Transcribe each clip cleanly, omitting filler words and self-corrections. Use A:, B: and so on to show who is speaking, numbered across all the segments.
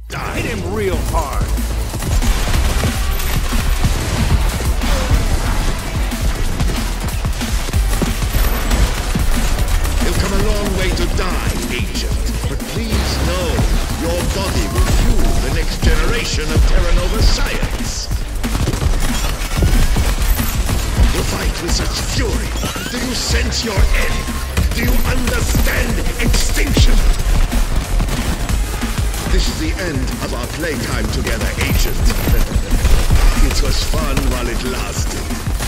A: Die. Hit him real hard.
B: You've come a long way to die, Agent. But please know, your body will fuel the next generation of Terra Nova science. You fight with such fury. Do you sense your end? Do you understand extinction? This is the end of our playtime together, Agent. It was fun while it lasted.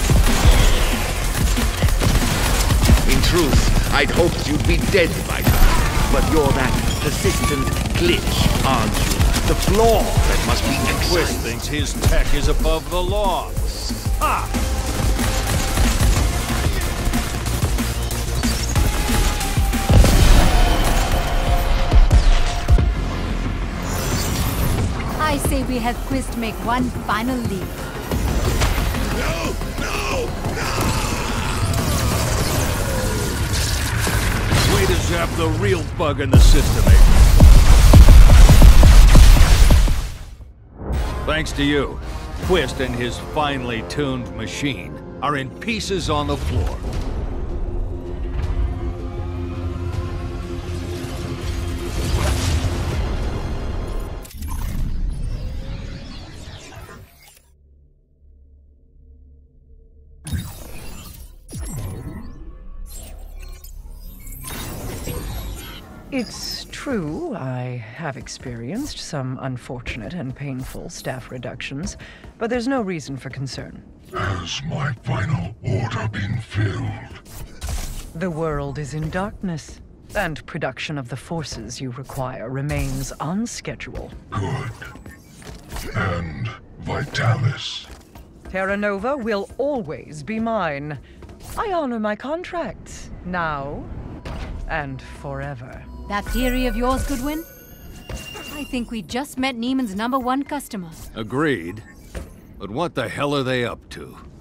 B: In truth, I'd hoped you'd be dead by now. But you're that persistent glitch, aren't you? The flaw that must be excised.
A: Twist thinks his tech is above the law. Ha!
C: I say we help Quist make one final leap.
B: No! No! No!
A: Way to zap the real bug in the system, Agent. Thanks to you, Quist and his finely tuned machine are in pieces on the floor.
D: It's true, I have experienced some unfortunate and painful staff reductions, but there's no reason for concern.
E: Has my final order been filled?
D: The world is in darkness, and production of the forces you require remains on schedule.
E: Good. And Vitalis?
D: Terra Nova will always be mine. I honor my contracts, now and forever.
C: That theory of yours, Goodwin? I think we just met Neiman's #1 customer.
A: Agreed. But what the hell are they up to?